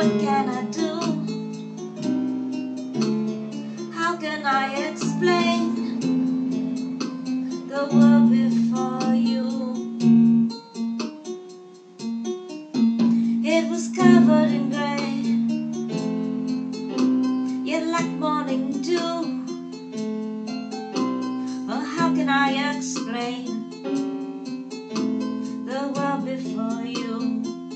what can I do? How can I explain the world before you? It was covered in grey, yet like morning dew. Oh, how can I explain the world before you?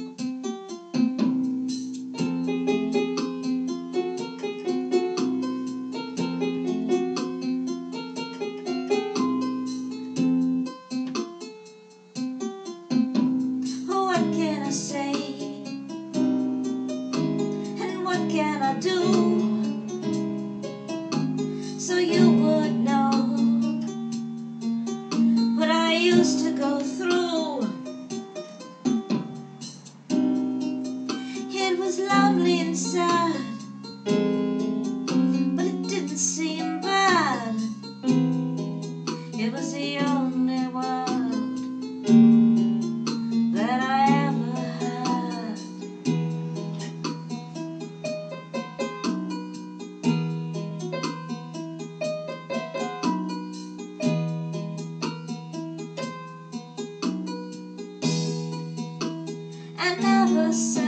What can I say? And what can I do? So you would know what I used to go through. It was lonely and sad, but it didn't seem bad. It was the only world that I ever had. I never said